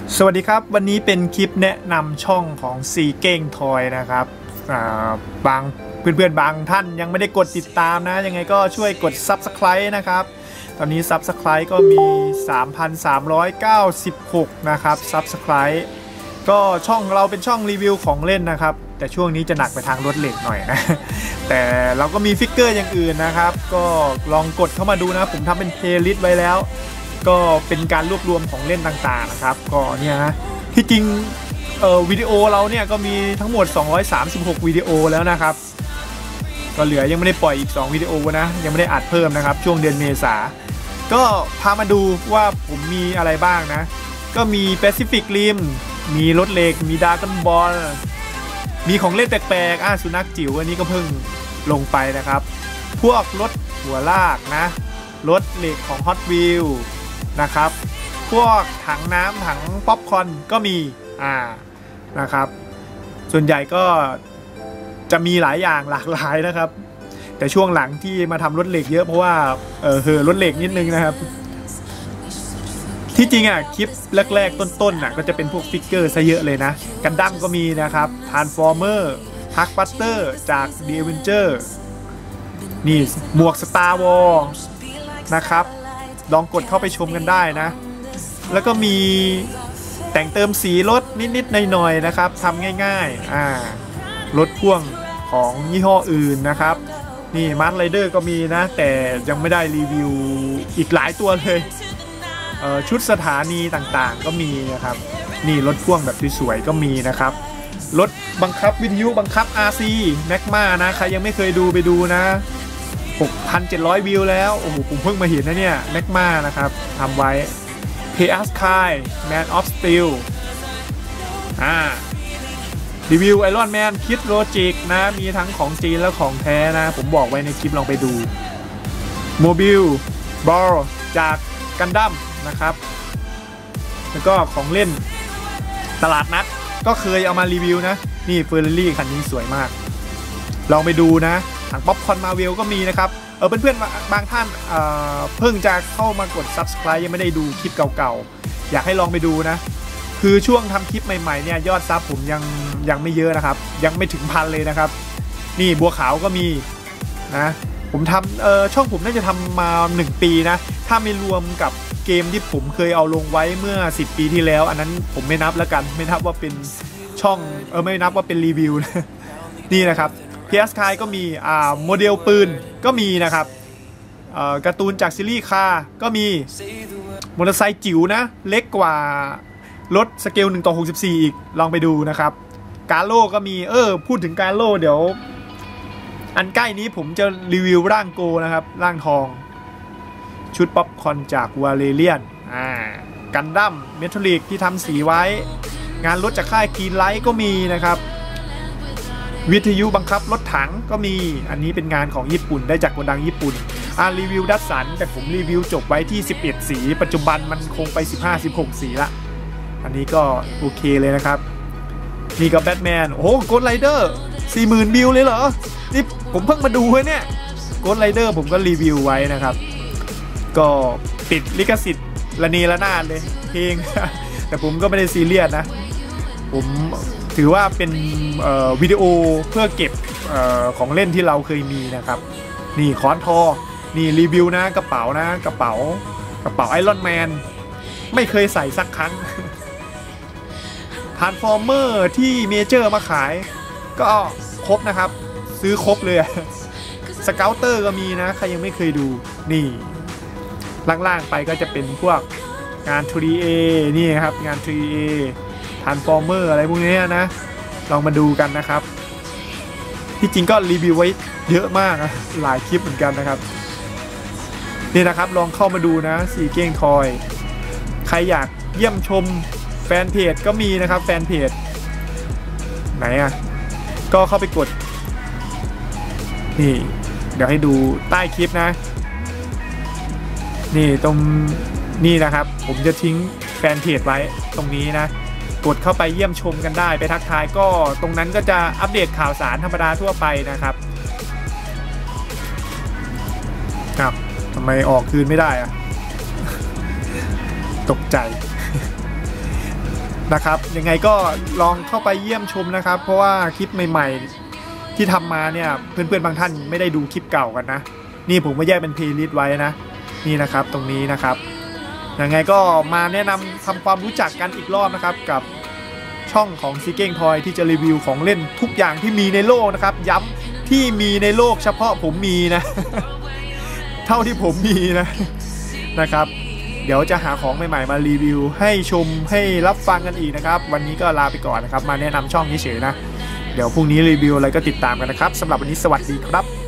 สวัสดีครับวันนี้เป็นคลิปแนะนำช่องของซีเก้งทอยนะครับบางเพื่อนๆบางท่านยังไม่ได้กดติดตามนะยังไงก็ช่วยกด Subscribe นะครับตอนนี้ Subscribe ก็มี 3,396 นะครับ Subscribe ก็ช่องเราเป็นช่องรีวิวของเล่นนะครับแต่ช่วงนี้จะหนักไปทางรถเหล็กหน่อยนะแต่เราก็มีฟิกเกอร์อย่างอื่นนะครับก็ลองกดเข้ามาดูนะผมทำเป็นเพลย์ลิสต์ไว้แล้วก็เป็นการรวบรวมของเล่นต่างๆนะครับก็เนี่ยนะที่จริงวิดีโอเราเนี่ยก็มีทั้งหมด236วิดีโอแล้วนะครับก็เหลือยังไม่ได้ปล่อยอีก2วิดีโอนะยังไม่ได้อัดเพิ่มนะครับช่วงเดือนเมษาก็พามาดูว่าผมมีอะไรบ้างนะก็มี Pacific Rim มีรถเหล็กมี Dragon Ball มีของเล่นแปลกๆสุนัขจิ๋วอันนี้ก็เพิ่งลงไปนะครับพวกรถหัวลากนะรถเหล็กของ Hot Wheels นะครับพวกถังน้ำถังป๊อปคอร์นก็มีนะครับส่วนใหญ่ก็จะมีหลายอย่างหลากหลายนะครับแต่ช่วงหลังที่มาทำรถเหล็กเยอะเพราะว่ารถเหล็กนิดนึงนะครับที่จริงคลิปแรกๆต้นๆก็จะเป็นพวกฟิกเกอร์ซะเยอะเลยนะกันดั้มก็มีนะครับทรานส์ฟอร์เมอร์ฮักบัสเตอร์จากเดเวนเจอร์นี่หมวก Star Wars นะครับลองกดเข้าไปชมกันได้นะแล้วก็มีแต่งเติมสีรถนิดๆหน่อยๆนะครับทำง่ายๆรถพ่วงของยี่ห้ออื่นนะครับนี่มาร์ทไรเดอร์ก็มีนะแต่ยังไม่ได้รีวิวอีกหลายตัวเลยชุดสถานีต่างๆก็มีนะครับนี่รถพ่วงแบบสวยๆก็มีนะครับรถบังคับวิทยุบังคับ RC Magma นะใครยังไม่เคยดูไปดูนะ6,700 วิวแล้วโอ้โหผมเพิ่งมาเห็นนะเนี่ยแม็กมานะครับทำไว้ Chaos Kai Man of Steel รีวิว Iron Man Kid Logic นะมีทั้งของจีนและของแท้นะผมบอกไว้ในคลิปลองไปดู Mobile Ball จากกันดั้มนะครับแล้วก็ของเล่นตลาดนัดก็เคยเอามารีวิวนะนี่เฟอร์รารี่คันนี้สวยมากลองไปดูนะถังป๊อปคอร์นมาเวลก็มีนะครับเพื่อนๆบางท่านเพิ่งจะเข้ามากด Subscribe ยังไม่ได้ดูคลิปเก่าๆอยากให้ลองไปดูนะคือช่วงทำคลิปใหม่ๆเนี่ยยอดซับผมยังไม่เยอะนะครับยังไม่ถึง1,000เลยนะครับนี่บัวขาวก็มีนะผมทำช่องผมน่าจะทำมา1 ปีนะถ้าไม่รวมกับเกมที่ผมเคยเอาลงไว้เมื่อ10 ปีที่แล้วอันนั้นผมไม่นับแล้วกันไม่นับว่าเป็นช่องไม่นับว่าเป็นรีวิวนะนี่นะครับChaos Kaiก็มีโมเดลปืนก็มีนะครับการ์ตูนจากซีรีส์คาก็มีมอเตอร์ไซค์จิ๋วนะเล็กกว่ารถสเกล1:64อีกลองไปดูนะครับกาโล่ก็มีพูดถึงกาโล่เดี๋ยวอันใกล้นี้ผมจะรีวิวร่างโกนะครับร่างทองชุดป๊อปคอร์นจากวาเลเรียนกันดั้มเมทัลลิกที่ทำสีไว้งานรถจากค่ายกรีนไลท์ก็มีนะครับวิทยุบังคับรถถังก็มีอันนี้เป็นงานของญี่ปุ่นได้จากโกดังญี่ปุ่นรีวิวดัสสันแต่ผมรีวิวจบไว้ที่11สีปัจจุบันมันคงไป15-16สีละอันนี้ก็โอเคเลยนะครับนี่ก็แบทแมนโอ้โหโกสต์ไรเดอร์ 40,000 วิวเลยเหรอนี่ผมเพิ่งมาดูเนี่ยโกสต์ไรเดอร์ผมก็รีวิวไว้นะครับก็ติดลิขสิทธิ์ระเนระนาดเลยเพลง แต่ผมก็ไม่ได้ซีเรียสนะผมถือว่าเป็นวิดีโอเพื่อเก็บของเล่นที่เราเคยมีนะครับนี่ค้อนทอนี่รีวิวนะกระเป๋านะกระเป๋าไอรอนแมนไม่เคยใส่สักครั้งทรานส์ฟอร์เมอร์ที่เมเจอร์มาขายก็ครบนะครับซื้อครบเลยสเกลเตอร์ก็มีนะใครยังไม่เคยดูนี่ล่างๆไปก็จะเป็นพวกงาน 3A นี่ครับงาน 3A Transformer อะไรพวกนี้นะลองมาดูกันนะครับที่จริงก็รีวิวไว้เยอะมากหลายคลิปเหมือนกันนะครับนี่นะครับลองเข้ามาดูนะซีเก้งทอยใครอยากเยี่ยมชมแฟนเพจก็มีนะครับแฟนเพจไหนก็เข้าไปกดนี่เดี๋ยวให้ดูใต้คลิปนะนี่ตรงนี่นะครับผมจะทิ้งแฟนเพจไว้ตรงนี้นะกดเข้าไปเยี่ยมชมกันได้ไปทักทายก็ตรงนั้นก็จะอัปเดตข่าวสารธรรมดาทั่วไปนะครับทำไมออกคืนไม่ได้ตกใจนะครับยังไงก็ลองเข้าไปเยี่ยมชมนะครับเพราะว่าคลิปใหม่ๆที่ทำมาเนี่ยเพื่อนๆบางท่านไม่ได้ดูคลิปเก่ากันนะนี่ผมก็แยกเป็นเพลย์ลิสต์ไว้นะนี่นะครับตรงนี้นะครับยังไงก็มาแนะนำทำความรู้จักกันอีกรอบนะครับกับช่องของซีเก้งทอยที่จะรีวิวของเล่นทุกอย่างที่มีในโลกนะครับย้ำที่มีในโลกเฉพาะผมมีนะ เท่าที่ผมมีนะครับเดี๋ยวจะหาของใหม่ๆมารีวิวให้ชมให้รับฟังกันอีกนะครับวันนี้ก็ลาไปก่อนนะครับมาแนะนำช่องเฉยๆนะเดี๋ยวพรุ่งนี้รีวิวอะไรก็ติดตามกันนะครับสำหรับวันนี้สวัสดีครับ